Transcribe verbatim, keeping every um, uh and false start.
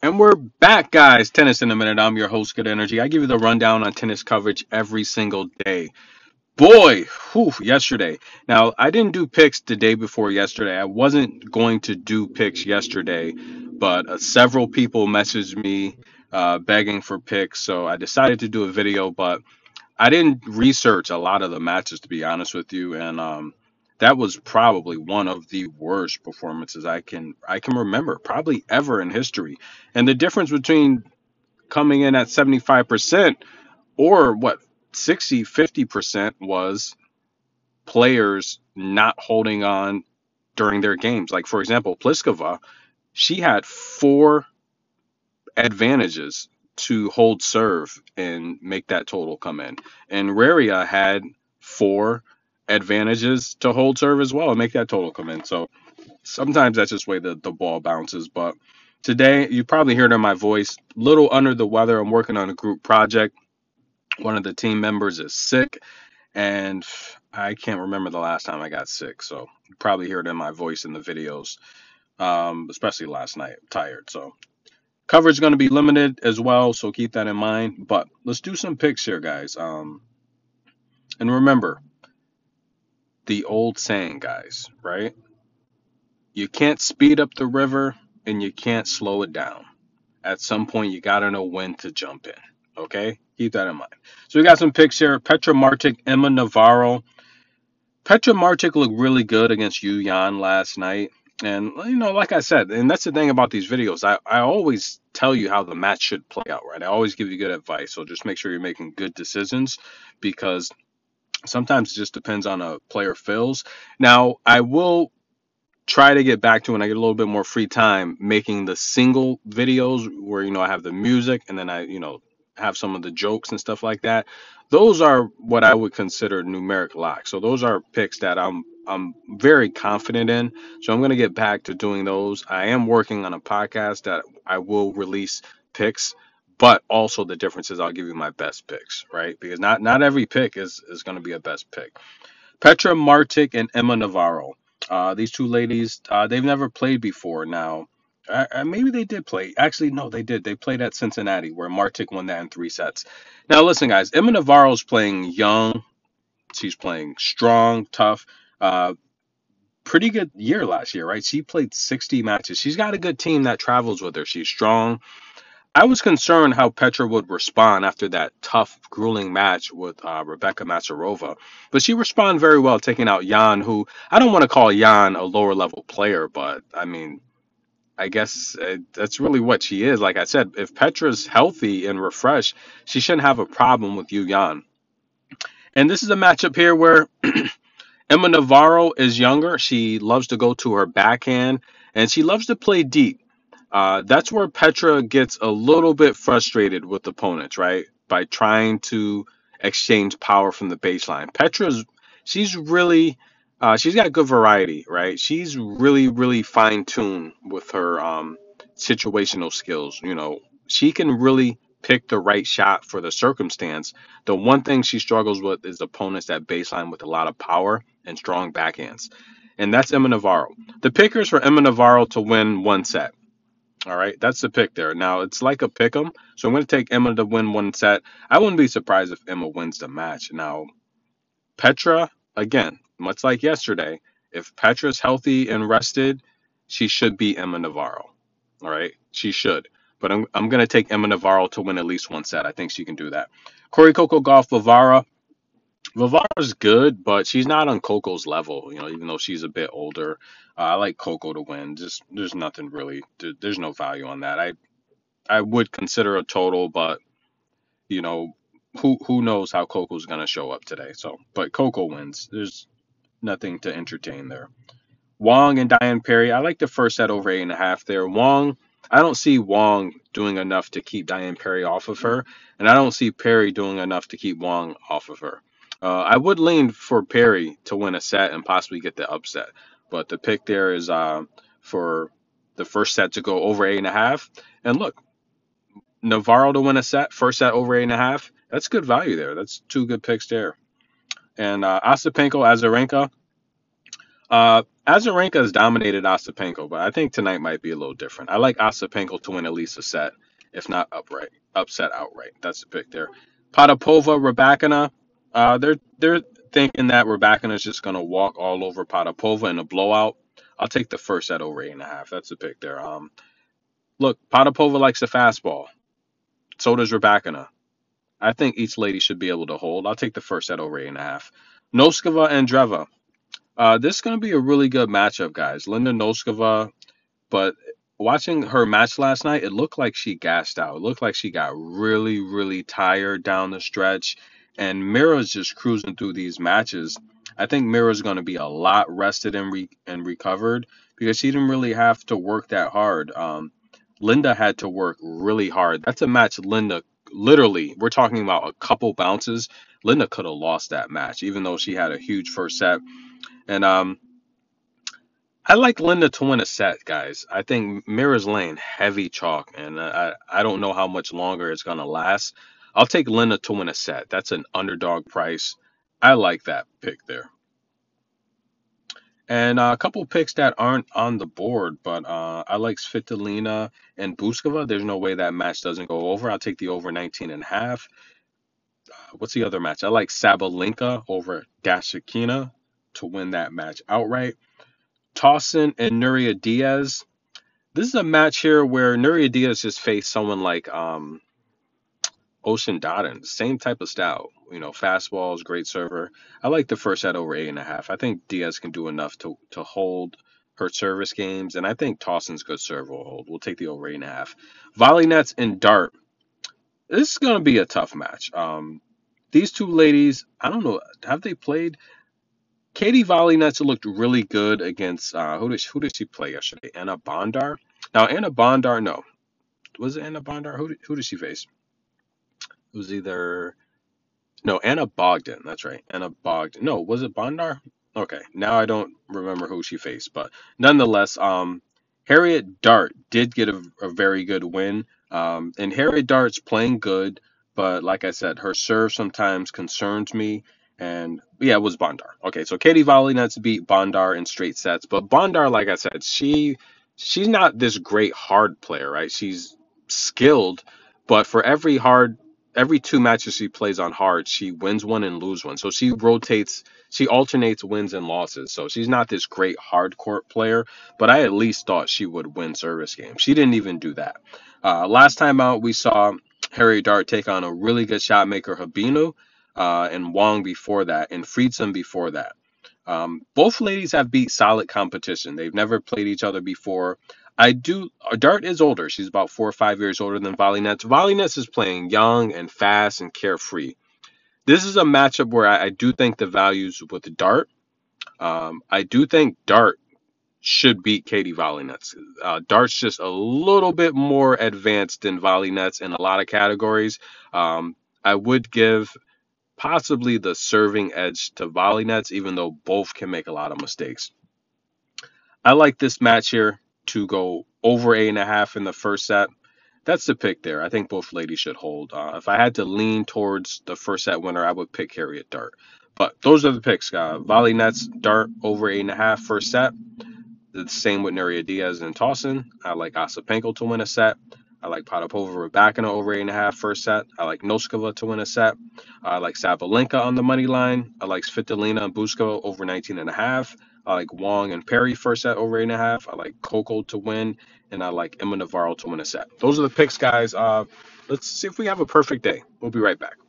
And we're back, guys. Tennis in a minute. I'm your host, Good Energy. I give you the rundown on tennis coverage every single day. Boy, whew, yesterday. Now, I didn't do picks the day before yesterday. I wasn't going to do picks yesterday, but uh, several people messaged me uh, begging for picks, so I decided to do a video. But I didn't research a lot of the matches, to be honest with you, and um, that was probably one of the worst performances I can I can remember, probably ever in history. And the difference between coming in at seventy-five percent or what sixty, fifty percent was players not holding on during their games. Like for example, Pliskova, she had four advantages to hold serve and make that total come in. And Raria had four advantages to hold serve as well and make that total come in. So sometimes that's just the way the, the ball bounces. But today, you probably heard in my voice, little under the weather. I'm working on a group project. One of the team members is sick, and I can't remember the last time I got sick. So you probably heard it in my voice in the videos, um, especially last night. I'm tired. So coverage is going to be limited as well, so keep that in mind. But let's do some picks here, guys. Um, and remember the old saying, guys, right? You can't speed up the river and you can't slow it down. At some point, you got to know when to jump in. Okay? Keep that in mind. So we got some picks here. Petra Martic, Emma Navarro. Petra Martic looked really good against Yu Yan last night. And, you know, like I said, and that's the thing about these videos, I, I always tell you how the match should play out, right? I always give you good advice. So just make sure you're making good decisions because sometimes it just depends on a player feels. Now, I will try to get back to when I get a little bit more free time making the single videos where, you know, I have the music and then I, you know, have some of the jokes and stuff like that. Those are what I would consider numeric locks. So those are picks that I'm I'm very confident in. So I'm going to get back to doing those. I am working on a podcast that I will release picks, but also the difference is I'll give you my best picks, right? Because not not every pick is is going to be a best pick. Petra Martic and Emma Navarro. Uh, these two ladies, uh, they've never played before. Now, uh, uh, maybe they did play. Actually, no, they did. They played at Cincinnati, where Martic won that in three sets. Now, listen, guys. Emma Navarro's playing young. She's playing strong, tough. Uh, pretty good year last year, right? She played sixty matches. She's got a good team that travels with her. She's strong. I was concerned how Petra would respond after that tough, grueling match with uh, Rebecca Masarova, but she responded very well, taking out Jan, who I don't want to call Jan a lower level player, but I mean, I guess uh, that's really what she is. Like I said, if Petra's healthy and refreshed, she shouldn't have a problem with Yu Yan. And this is a matchup here where Emma Navarro is younger. She loves to go to her backhand, and she loves to play deep. Uh, that's where Petra gets a little bit frustrated with opponents, right? By trying to exchange power from the baseline. Petra's she's really uh, she's got good variety, right? She's really really fine tuned with her um, situational skills. You know, she can really pick the right shot for the circumstance. The one thing she struggles with is opponents that baseline with a lot of power and strong backhands, and that's Emma Navarro. The pickers for Emma Navarro to win one set. All right, that's the pick there. Now it's like a pick 'em, so I'm going to take Emma to win one set. I wouldn't be surprised if Emma wins the match. Now Petra, again, much like yesterday, if Petra's healthy and rested, she should beat Emma Navarro. All right, she should. But I'm I'm going to take Emma Navarro to win at least one set. I think she can do that. Corey Coco Golf Vivara. Vivara's good, but she's not on Coco's level. You know, even though she's a bit older. Uh, I like Coco to win. Just there's nothing really. there- There's no value on that. I I would consider a total, but you know, who who knows how Coco's gonna show up today. So, but Coco wins. There's nothing to entertain there. Wong and Diane Perry. I like the first set over eight and a half there. Wong, I don't see Wong doing enough to keep Diane Perry off of her, and I don't see Perry doing enough to keep Wong off of her. Uh, I would lean for Perry to win a set and possibly get the upset, but the pick there is uh, for the first set to go over eight and a half. And look, Navarro to win a set, first set over eight and a half. That's good value there. That's two good picks there. And uh, Ostapenko, Azarenka. Uh, Azarenka has dominated Ostapenko, but I think tonight might be a little different. I like Ostapenko to win at least a set, if not upright, upset outright. That's the pick there. Potapova, Rybakina. Uh, they're they're thinking that Rybakina is just gonna walk all over Potapova in a blowout. I'll take the first set over eight and a half. That's the pick there. Um, look, Potapova likes the fastball. So does Rybakina. I think each lady should be able to hold. I'll take the first set over eight and a half. Noskova and Dreva. Uh, this is going to be a really good matchup, guys. Linda Noskova, but watching her match last night, it looked like she gassed out. It looked like she got really, really tired down the stretch. And Mira's just cruising through these matches. I think Mira's going to be a lot rested and re- and recovered because she didn't really have to work that hard. Um, Linda had to work really hard. That's a match Linda literally, we're talking about a couple bounces. Linda could have lost that match, even though she had a huge first set. And um, I like Linda to win a set, guys. I think Mira's Lane heavy chalk, and I I don't know how much longer it's gonna last. I'll take Linda to win a set. That's an underdog price. I like that pick there. And uh, a couple picks that aren't on the board, but uh, I like Svitolina and Buskova. There's no way that match doesn't go over. I'll take the over nineteen and a half. What's the other match? I like Sabalenka over Dashikina to win that match outright. Towson and Nuria Diaz. This is a match here where Nuria Diaz just faced someone like um, Ocean Dotton, same type of style. You know, fastballs, great server. I like the first set over eight and a half. I think Diaz can do enough to to hold her service games, and I think Towson's good serve will hold. We'll take the over eight and a half. Volley nets and dart. This is gonna be a tough match. Um, these two ladies, I don't know, have they played? Katie Volley nets looked really good against uh, who did she, who did she play yesterday? Anna Bondar. Now Anna Bondar, no, was it Anna Bondar? Who did, who did she face? It was either no Anna Bogdan. That's right, Anna Bogdan. No, was it Bondar? Okay, now I don't remember who she faced, but nonetheless, um, Harriet Dart did get a, a very good win. Um, and Harriet Dart's playing good, but like I said, her serve sometimes concerns me. And yeah, it was Bondar. Okay, so Katie Volley nets beat Bondar in straight sets, but Bondar, like I said, she she's not this great hard player, right? She's skilled, but for every hard every two matches she plays on hard, she wins one and lose one. So she rotates, she alternates wins and losses. So she's not this great hard court player, but I at least thought she would win service games. She didn't even do that. Uh, last time out, we saw Harry Dart take on a really good shot maker, Habino, uh, and Wong before that, and Friedson before that. Um, both ladies have beat solid competition. They've never played each other before. I do. Dart is older. She's about four or five years older than Volley Nets. Volley Nets is playing young and fast and carefree. This is a matchup where I, I do think the values with Dart. Um, I do think Dart should beat Katie Volley Nets. Uh, Dart's just a little bit more advanced than Volley Nets in a lot of categories. Um, I would give possibly the serving edge to Volley Nets, even though both can make a lot of mistakes. I like this match here to go over eight and a half in the first set. That's the pick there. I think both ladies should hold. Uh, if I had to lean towards the first set winner, I would pick Harriet Dart. But those are the picks. Uh, Volley Nets, Dart over eight and a half first set. The same with Nuria Diaz and Towson. I like Ostapenko to win a set. I like Potapova Rybakina over eight and a half first set. I like Noskova to win a set. I like Sabalenka on the money line. I like Svitolina and Buskova over nineteen and a half. I like Wong and Perry first set over eight and a half. I like Coco to win, and I like Emma Navarro to win a set. Those are the picks, guys. Uh, let's see if we have a perfect day. We'll be right back.